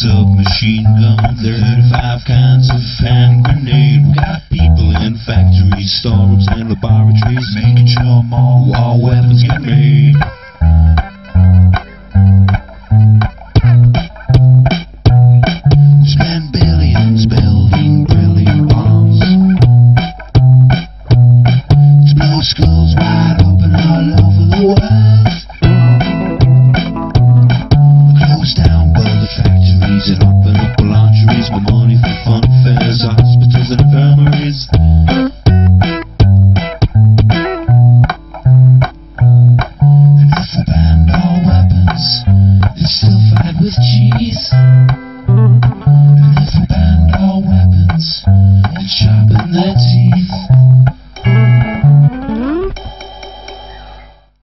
submachine gun, 35 kinds of hand grenade. We got people in factories, storerooms and laboratories, making sure more war weapons get made. We spend billions building brilliant bombs to blow schools wide open all over the world. Close down bullet factories and open up laundries, more money for fun fairs, hospitals and infirmaries. And if we banned all weapons, they'd still fight with cheese. And if we banned all weapons, they'd sharpen their teeth.